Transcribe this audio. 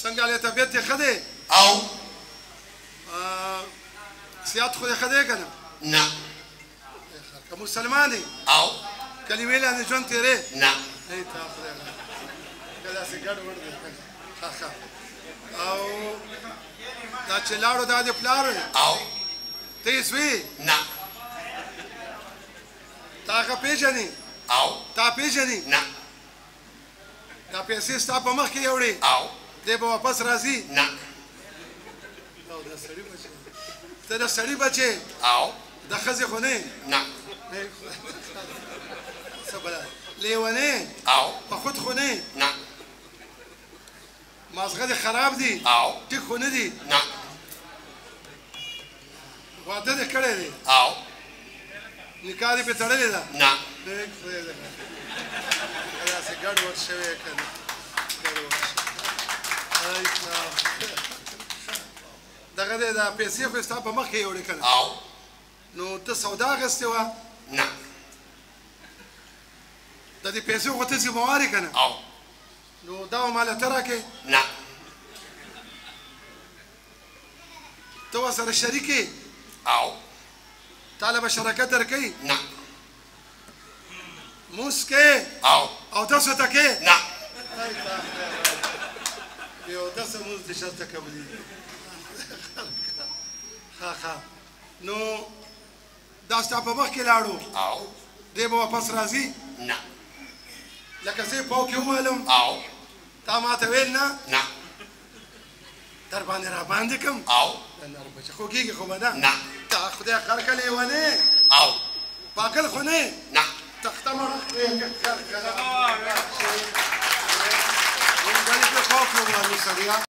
څنګه له طبیعت یې ښه دی او سیاحت خو یې ښه دی که نه نه که مسلمان یې او کلمې لاندې ژوند تېرې نه ای تا خدای که داسې ګډ وډ دی ښه ښه او دا چې لاړو دا د پلار او ته یې سوې نه تا هغه پېژنې او تا پېژنې نه دا پیسې ستا په مخ کې یوړې او دی به واپس راځي نه او د سړي بچې ته د سړي بچې او د ښځې خو نه نه څه بله لیونې او په خود خو نه نه مازغه دې خراب دي او ټیک خو نه دي نه واده دې کړی دی او نکاح دې پې تړلې ده نه خدای دې داسې ګډ وډ شوی که نه ګډ وډ دغه دی دا پیسې خو یې ستا په مخ کې یوړې که نه او نو ته سودا اخیستې وه نه د دې پیسې خو ته ذمهوار یې که نه او نو دا ماله ته راکړې نه ته ورسره شریک یې او تاله به شراکت درکوي نه مونځ کې او اودسو ته کې نه بې اودسه مونځ دې شرطه قبلېږي ښه ښه نو دا ستا په مخ کې لاړو او دی به واپس راځي نه لکه زه یې پاو کې وویلم او تا ما ته ویل نه نه در باندې را باندې کړم او نر بچه خوږېږي خو به نه نه تا خدای خر که لیونې او پاکل خو نه نه تخته مړه خر که نه مونږ ولې پرې پاو کړو سړیه